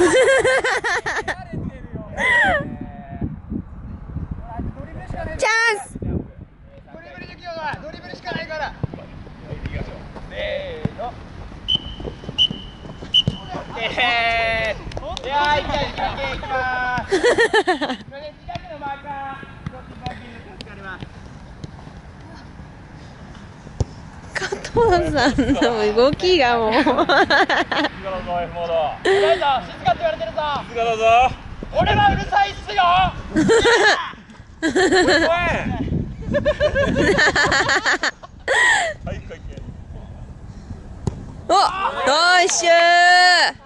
チャンス。 ドリブルできようが、ドリブルしかないから。せーの。いやー、いきまーす。近くのマーカー。 加藤さんの動きがもう。 静かだぞ、F モード。うるさいぞ、静かって言われてるぞ。静かだぞ。俺はうるさいっすよ。 お、ナイスシュー。